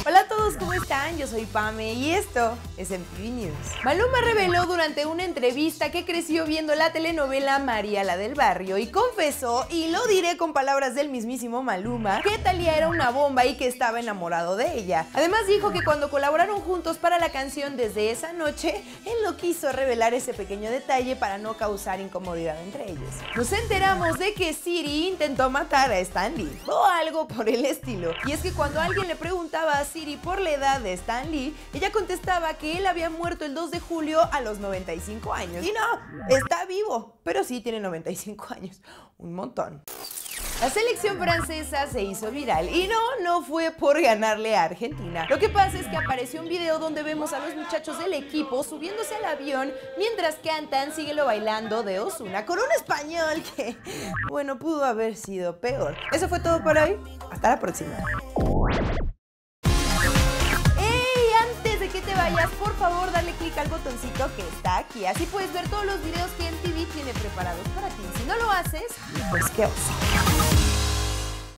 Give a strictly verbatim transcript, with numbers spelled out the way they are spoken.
Hola a todos, ¿cómo están? Yo soy Pame y esto es M T V News. Maluma reveló durante una entrevista que creció viendo la telenovela María la del Barrio y confesó, y lo diré con palabras del mismísimo Maluma, que Thalía era una bomba y que estaba enamorado de ella. Además dijo que cuando colaboraron juntos para la canción Desde esa noche, él no quiso revelar ese pequeño detalle para no causar incomodidad entre ellos. Nos enteramos de que Siri intentó matar a Stan Lee o algo por el estilo. Y es que cuando alguien le preguntaba a Siri por la edad de Stan Lee, ella contestaba que él había muerto el dos de julio a los noventa y cinco años. Y no, está vivo, pero sí tiene noventa y cinco años. Un montón. La selección francesa se hizo viral y no, no fue por ganarle a Argentina. Lo que pasa es que apareció un video donde vemos a los muchachos del equipo subiéndose al avión mientras cantan Síguelo Bailando de Ozuna con un español que, bueno, pudo haber sido peor. Eso fue todo por hoy. Hasta la próxima. Que te vayas, por favor dale click al botoncito que está aquí, así puedes ver todos los videos que M T V tiene preparados para ti. Si no lo haces, pues qué oso.